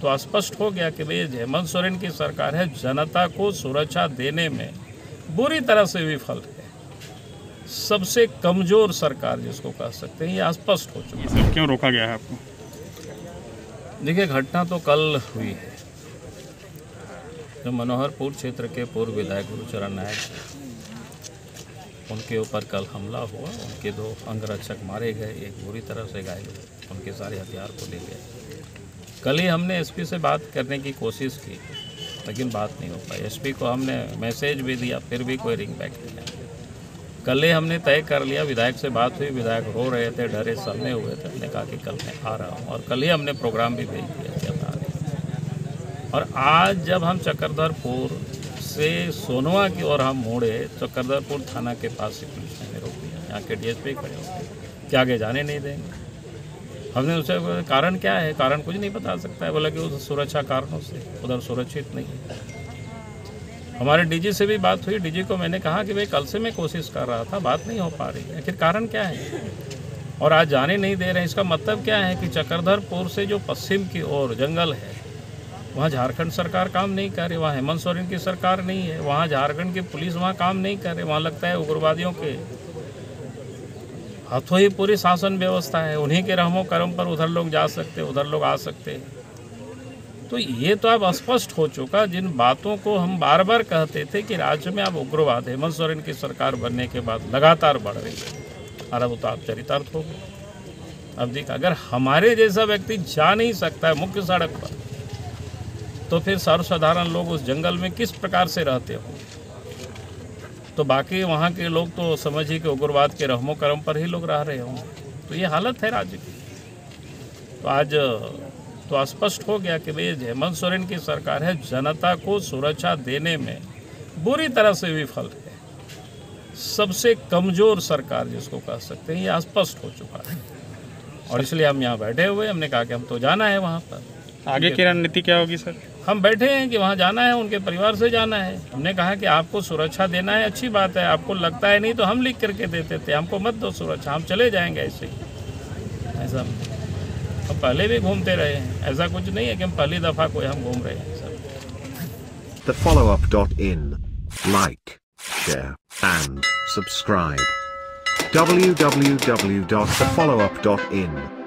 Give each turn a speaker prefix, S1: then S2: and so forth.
S1: तो स्पष्ट हो गया कि भाई हेमंत सोरेन की सरकार है जनता को सुरक्षा देने में बुरी तरह से विफल है। सबसे कमजोर सरकार जिसको कह सकते हैं, ये स्पष्ट हो चुका है।
S2: सर क्यों रोका गया है आपको?
S1: देखिए, घटना तो कल हुई है। जो मनोहरपुर क्षेत्र के पूर्व विधायक गुरुचरण नायक, उनके ऊपर कल हमला हुआ। उनके 2 अंगरक्षक मारे गए, एक बुरी तरह से घायल हुए, उनके सारे हथियार को ले गए। कल ही हमने एसपी से बात करने की कोशिश की, लेकिन बात नहीं हो पाई। एसपी को हमने मैसेज भी दिया, फिर भी कोई रिंग बैक नहीं आया। कल ही हमने तय कर लिया, विधायक से बात हुई, विधायक रो रहे थे, डरे सहमे हुए थे। हमने कहा कि कल मैं आ रहा हूँ, और कल ही हमने प्रोग्राम भी भेज दिया कि हम आ रहे हैं। और आज जब हम चक्रधरपुर से सोनवा की ओर हम मोड़े, चक्रधरपुर थाना के पास से पुलिस ने रोक दिया। यहाँ के डीएसपी खड़े होते कि आगे जाने नहीं देंगे। हमने उससे कारण क्या है, कारण कुछ नहीं बता सकता है। बोला कि उस सुरक्षा कारणों से उधर सुरक्षित नहीं है। हमारे डीजी से भी बात हुई। डीजी को मैंने कहा कि भाई कल से मैं कोशिश कर रहा था, बात नहीं हो पा रही है, आखिर कारण क्या है और आज जाने नहीं दे रहे हैं। इसका मतलब क्या है कि चक्रधरपुर से जो पश्चिम की ओर जंगल है, वहाँ झारखंड सरकार काम नहीं कर रही, वहाँ हेमंत सोरेन की सरकार नहीं है, वहाँ झारखंड की पुलिस वहाँ काम नहीं कर रही। वहाँ लगता है उग्रवादियों के हाथों ही पूरी शासन व्यवस्था है। उन्हीं के रहमो करम पर उधर लोग जा सकते, उधर लोग आ सकते हैं। तो ये तो अब स्पष्ट हो चुका। जिन बातों को हम बार बार कहते थे कि राज्य में अब उग्रवाद हेमंत सोरेन की सरकार बनने के बाद लगातार बढ़ रही है, और अब तो आप चरितार्थ हो गए। अब देख, अगर हमारे जैसा व्यक्ति जा नहीं सकता है मुख्य सड़क पर, तो फिर सर्वसाधारण लोग उस जंगल में किस प्रकार से रहते होंगे। तो बाकी वहाँ के लोग तो समझिए कि उग्रवाद के रहमो करम पर ही लोग रह रहे होंगे। तो ये हालत है राज्य की। तो आज तो स्पष्ट हो गया कि भाई हेमंत सोरेन की सरकार है जनता को सुरक्षा देने में बुरी तरह से विफल है। सबसे कमजोर सरकार जिसको कह सकते हैं, ये स्पष्ट हो चुका है। और इसलिए हम यहाँ बैठे हुए, हमने कहा कि हम तो जाना है वहाँ पर।
S2: आगे की रणनीति क्या होगी सर?
S1: हम बैठे हैं कि वहाँ जाना है, उनके परिवार से जाना है। हमने कहा कि आपको सुरक्षा देना है, अच्छी बात है। आपको लगता है नहीं तो हम लिख करके देते थे, हमको मत दो सुरक्षा, हम चले जाएंगे ऐसे ही। ऐसा हम पहले भी घूमते रहे हैं, ऐसा कुछ नहीं है कि हम पहली दफ़ा कोई हम घूम रहे हैं sir.
S3: TheFollowUp.in. Like, share, and subscribe. www.thefollowup.in